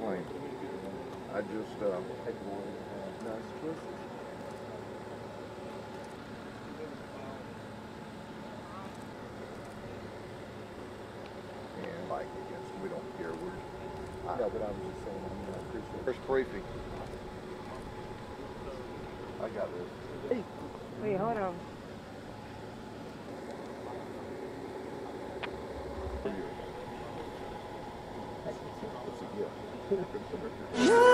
plane. I just, Nice choices. and like, we don't care. No, but I was just saying, I mean, I appreciate it. First briefing. I got this. Hey, wait, hold on. It's a gift.